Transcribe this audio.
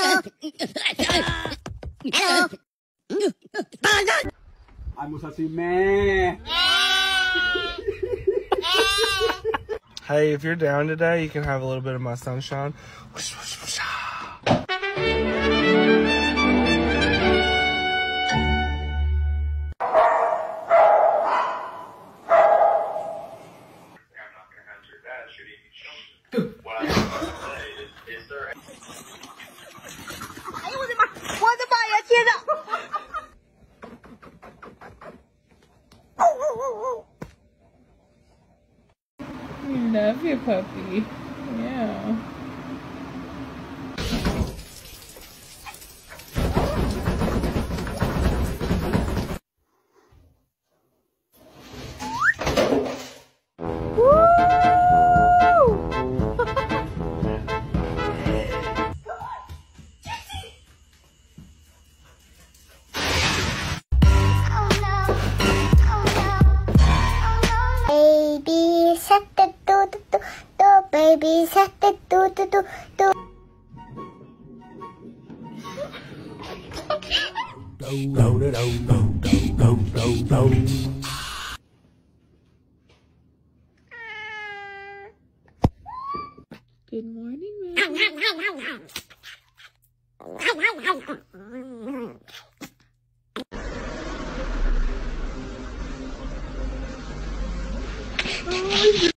Hello. Vamos así, me. Hey, if you're down today, you can have a little bit of my sunshine. You love your puppy. Yeah. Baby shark do do do do do, baby shark do do do do do. Good morning, man.